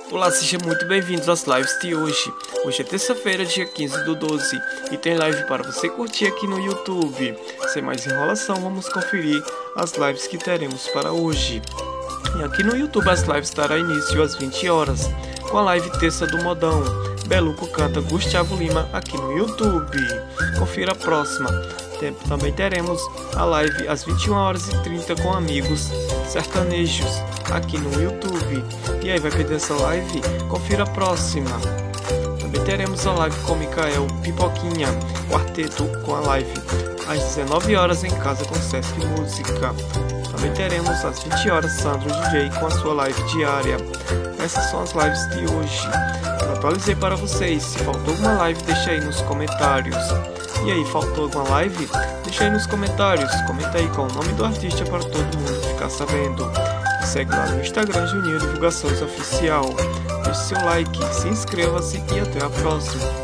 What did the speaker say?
Olá, sejam muito bem-vindos às lives de hoje. Hoje é terça-feira, dia 15/12, e tem live para você curtir aqui no YouTube. Sem mais enrolação, vamos conferir as lives que teremos para hoje. E aqui no YouTube as lives dará início às 20 horas, com a live terça do Modão. Beluco canta Gustavo Lima aqui no YouTube. Confira a próxima. Também teremos a live às 21h30 com amigos sertanejos aqui no YouTube. E aí, vai perder essa live? Confira a próxima. Também teremos a live com Micael Pipoquinha, quarteto com a live às 19 horas em casa com Sesc Música. Também teremos às 20 horas Sandro DJ com a sua live diária. Essas são as lives de hoje. Eu atualizei para vocês. Se faltou alguma live, deixa aí nos comentários. E aí, faltou alguma live? Deixa aí nos comentários. Comenta aí qual o nome do artista para todo mundo ficar sabendo. Me segue lá no Instagram Juninho Divulgações Oficial. Deixe seu like, se inscreva-se e até a próxima.